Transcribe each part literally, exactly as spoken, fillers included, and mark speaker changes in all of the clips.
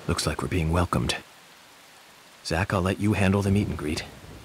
Speaker 1: Looks like we're being welcomed. Zach, I'll let you handle the meet and greet.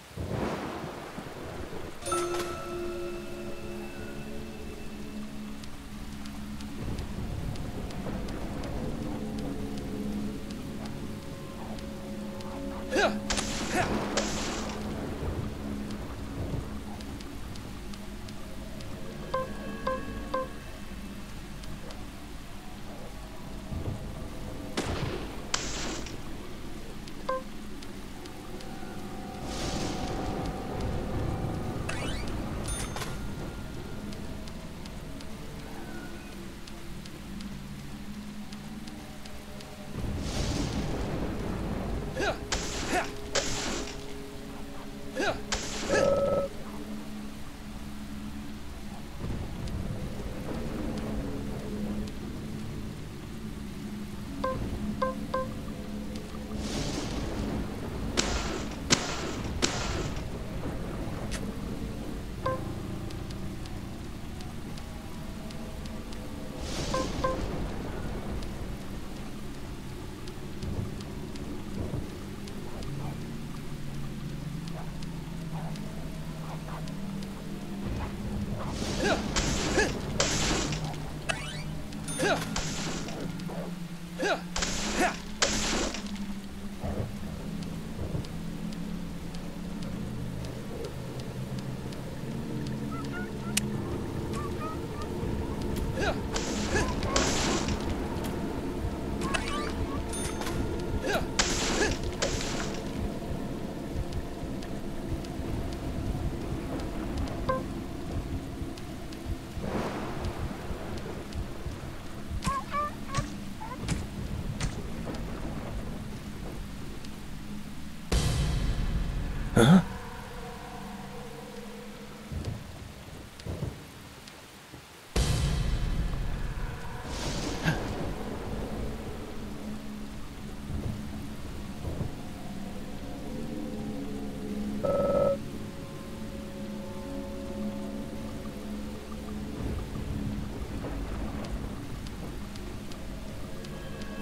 Speaker 1: Huh?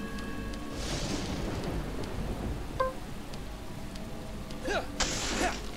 Speaker 2: Yeah.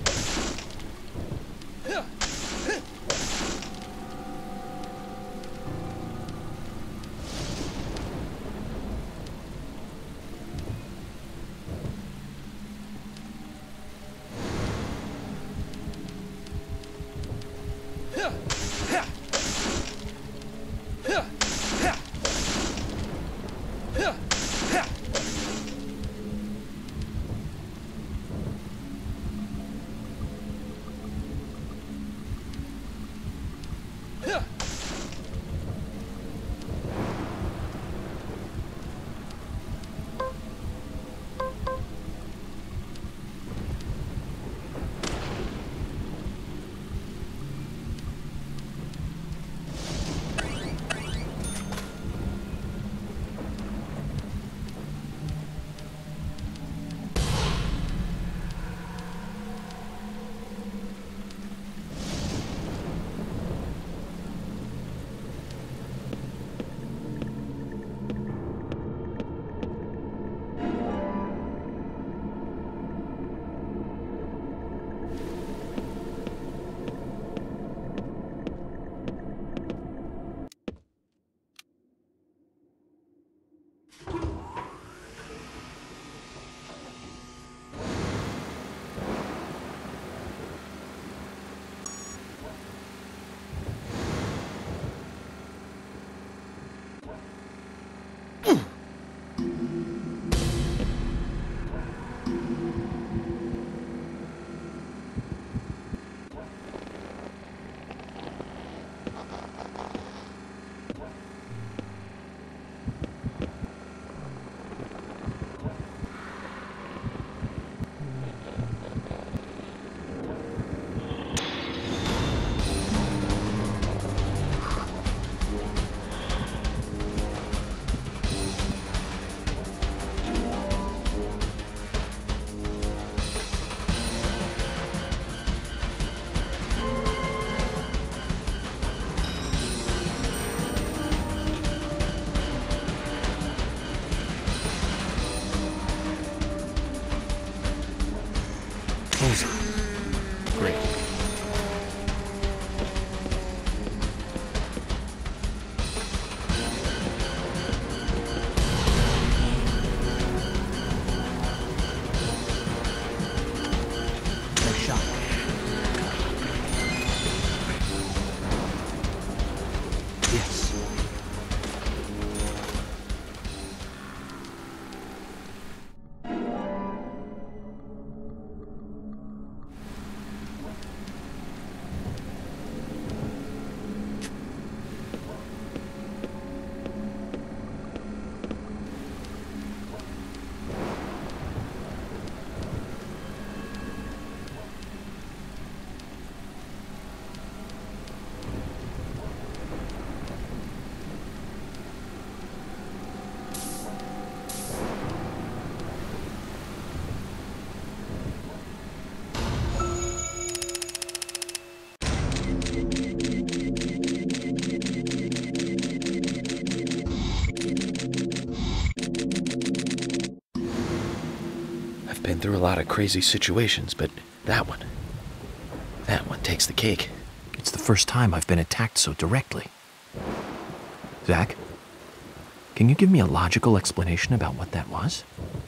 Speaker 2: through a lot of crazy situations, but that one, that one takes the cake.
Speaker 1: It's the first time I've been attacked so directly. Zack, can you give me a logical explanation about what that was?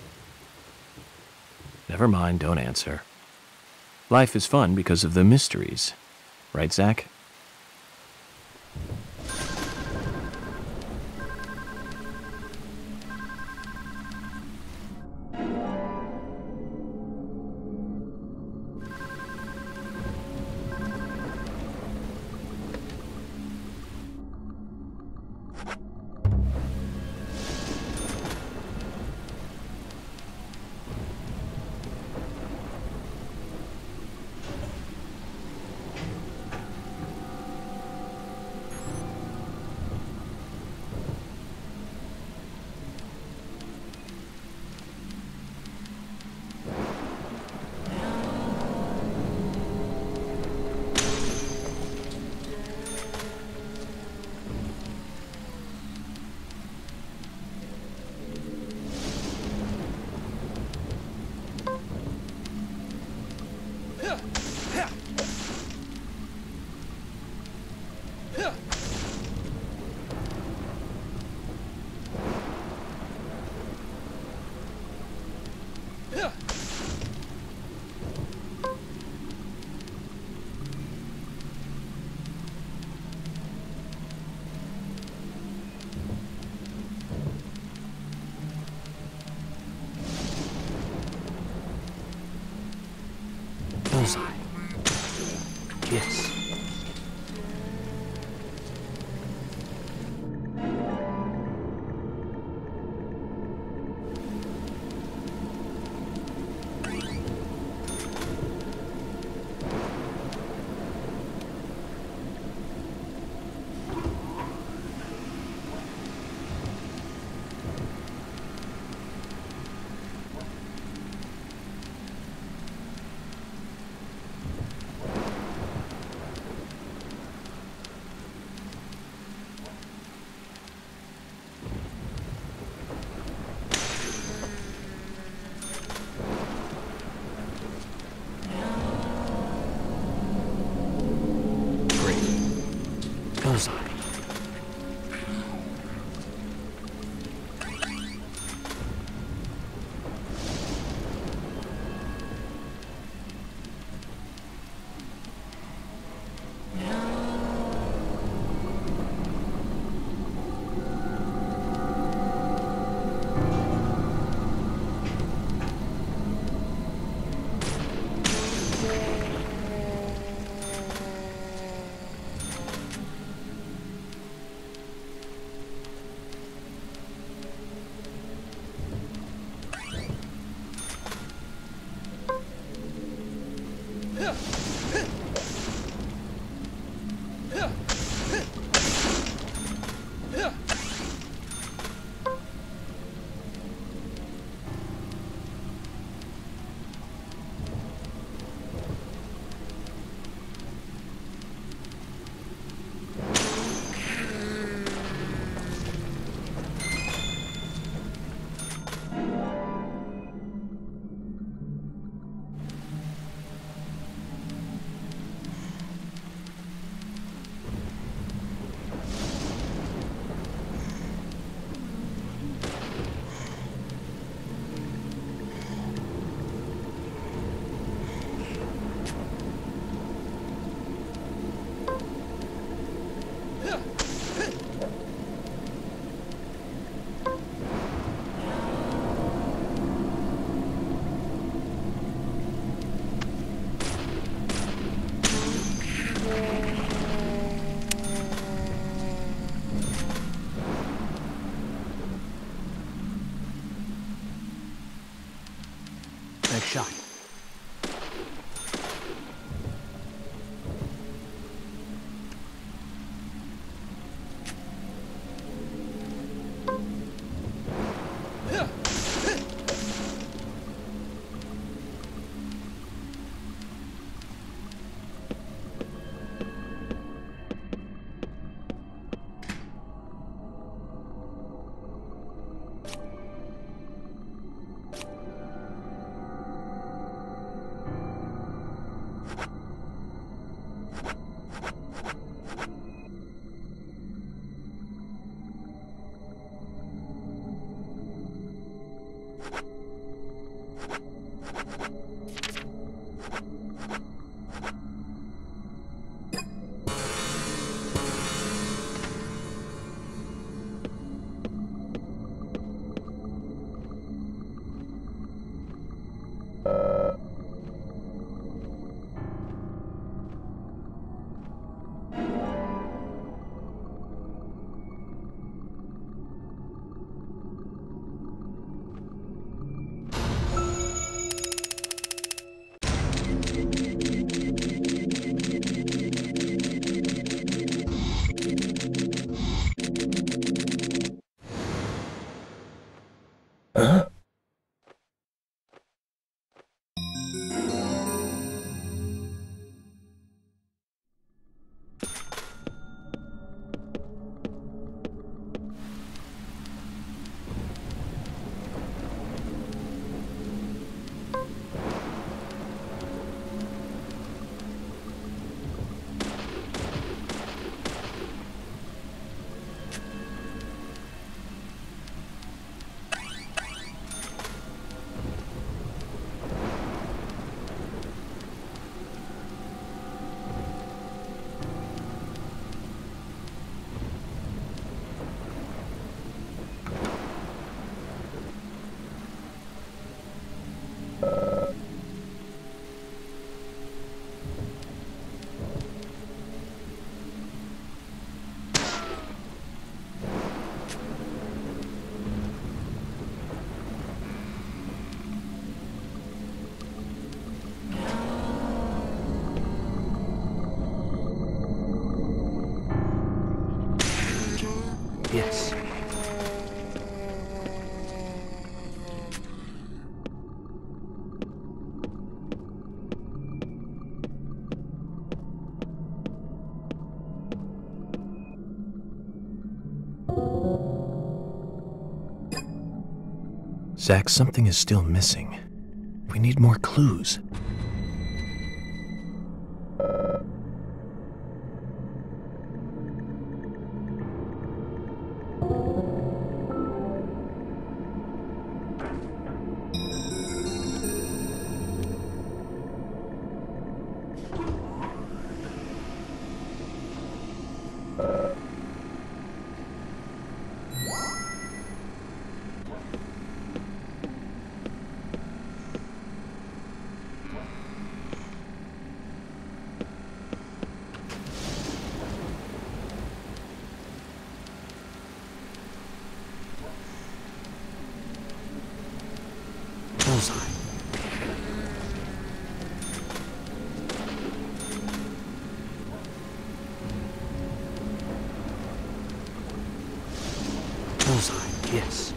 Speaker 1: Never mind, don't answer. Life is fun because of the mysteries. Right, Zack? Bullseye. Yes. Bullseye.
Speaker 2: Huh?
Speaker 1: Yes. Zack, something is still missing. We need more clues. Bullseye. Bullseye, yes.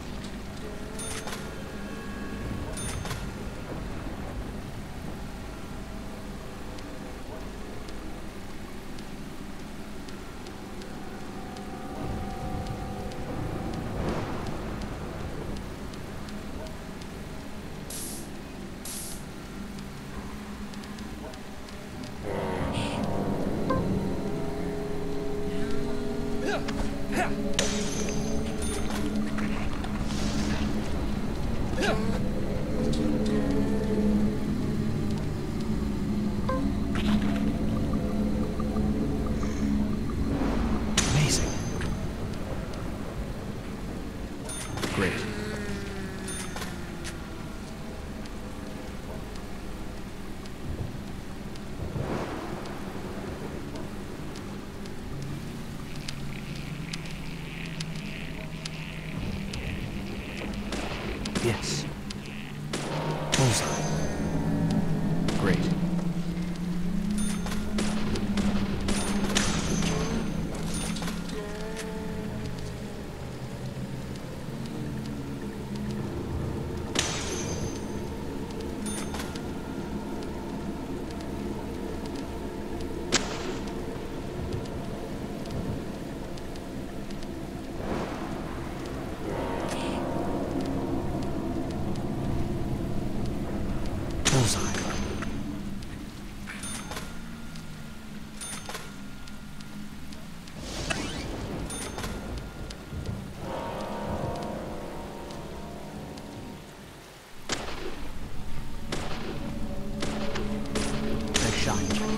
Speaker 1: Amazing. Great.
Speaker 3: shot.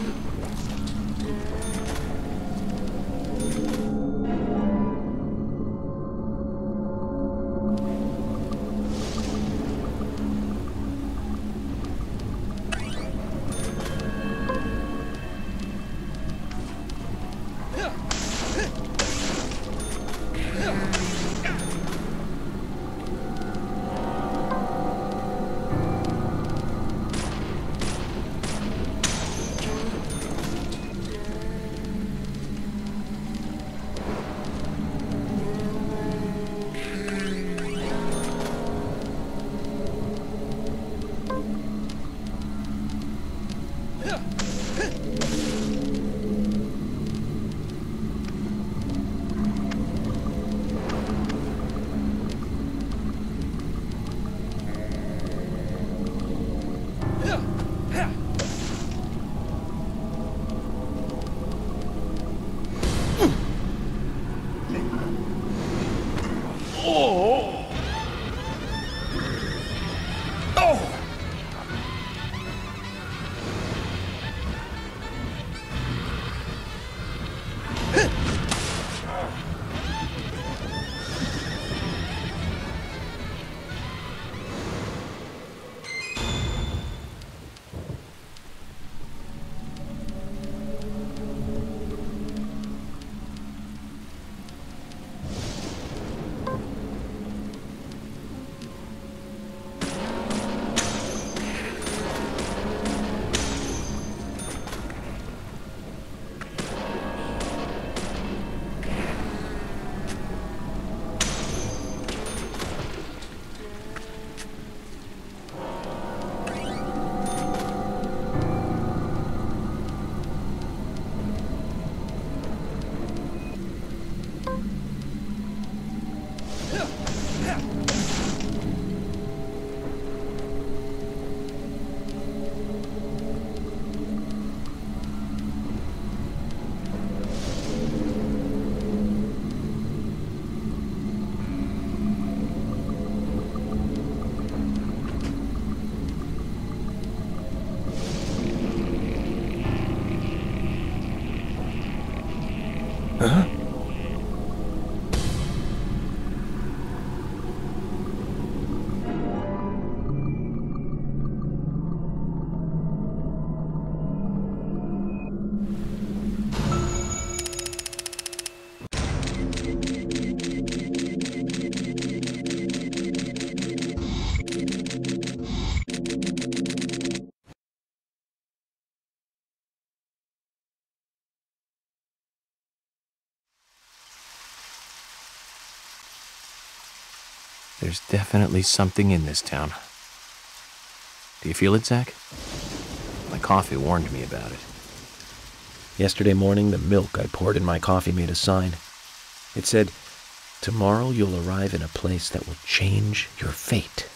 Speaker 2: Huh?
Speaker 1: There's definitely something in this town. Do you feel it, Zach? My coffee warned me about it.
Speaker 2: Yesterday morning, the milk I poured in my coffee made a sign. It said, "Tomorrow you'll arrive in a place that will change your fate."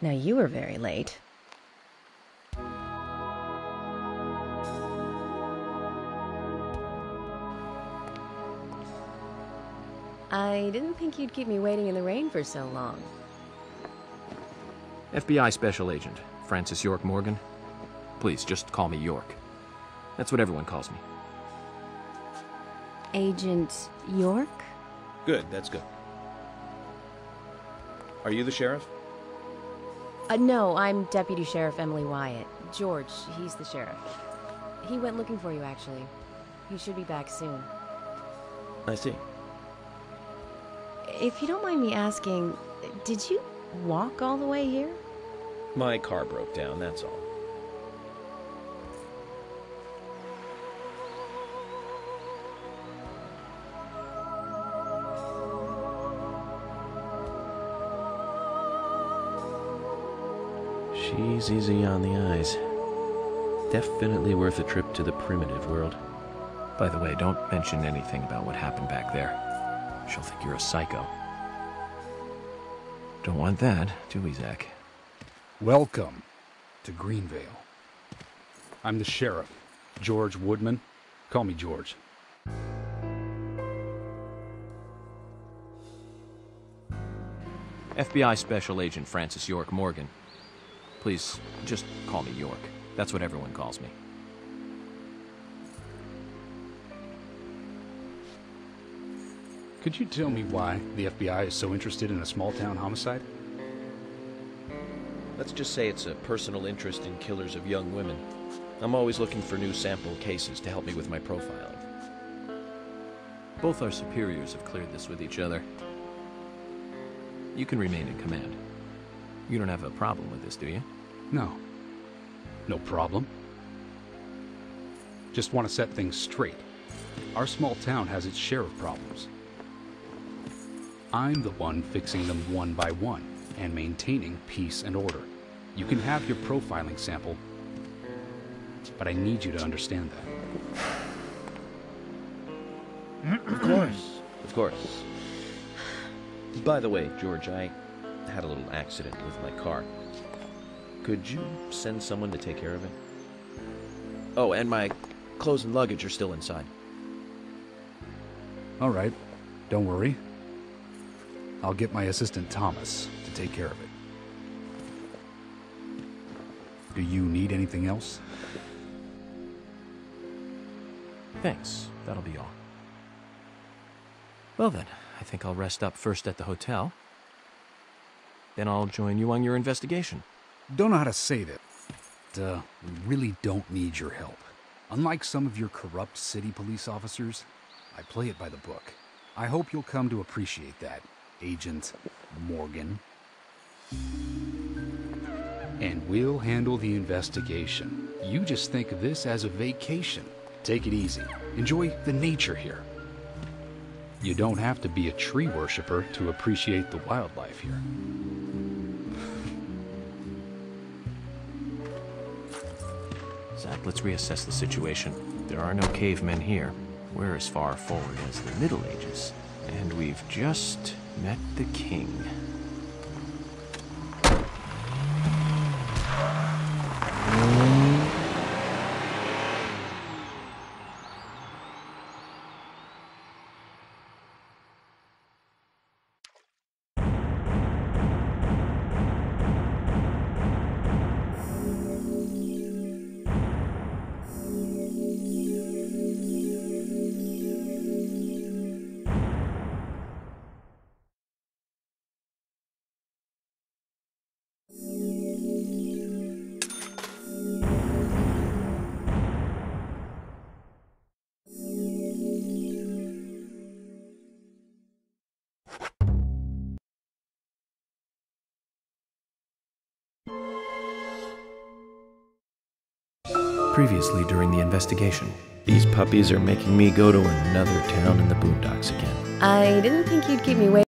Speaker 3: Now you were very late. I didn't think you'd keep me waiting in the rain for so long.
Speaker 1: F B I Special Agent, Francis York Morgan. Please, just call me York. That's what everyone calls me.
Speaker 3: Agent York?
Speaker 2: Good, that's good. Are you the sheriff?
Speaker 3: Uh, no, I'm Deputy Sheriff Emily Wyatt. George, he's the sheriff. He went looking for you, actually. He should be back soon.
Speaker 2: I see.
Speaker 3: If you don't mind me asking, did you walk all the way here?
Speaker 2: My car broke down, that's all. She's easy on the eyes. Definitely worth a trip to the primitive world.
Speaker 1: By the way, don't mention anything about what happened back there. She'll think you're a psycho. Don't want that, do we, Zach?
Speaker 4: Welcome to Greenvale. I'm the sheriff, George Woodman. Call me George.
Speaker 1: F B I Special Agent Francis York Morgan. Please, just call me York. That's what everyone calls me.
Speaker 4: Could you tell me why the F B I is so interested in a small-town homicide?
Speaker 2: Let's just say it's a personal interest in killers of young women. I'm always looking for new sample cases to help me with my profiling.
Speaker 1: Both our superiors have cleared this with each other. You can remain in command. You don't have a problem with this, do you?
Speaker 4: No. No problem. Just want to set things straight. Our small town has its share of problems. I'm the one fixing them one by one and maintaining peace and order. You can have your profiling sample, but I need you to understand that.
Speaker 2: Of course. Of course. By the way, George, I had a little accident with my car. Could you send someone to take care of it? Oh, and my clothes and luggage are still inside.
Speaker 4: All right. Don't worry. I'll get my assistant Thomas to take care of it. Do you need anything else?
Speaker 1: Thanks. That'll be all. Well then, I think I'll rest up first at the hotel. Then I'll join you on your investigation.
Speaker 4: Don't know how to say that. Uh, we really don't need your help. Unlike some of your corrupt city police officers, I play it by the book. I hope you'll come to appreciate that, Agent Morgan. And we'll handle the investigation. You just think of this as a vacation. Take it easy. Enjoy the nature here. You don't have to be a tree worshiper to appreciate the wildlife here.
Speaker 1: Zach, let's reassess the situation. There are no cavemen here. We're as far forward as the Middle Ages. And we've just met the king. Previously during the investigation.
Speaker 2: These puppies are making me go to another town in the boondocks again.
Speaker 3: I didn't think you'd keep me waiting.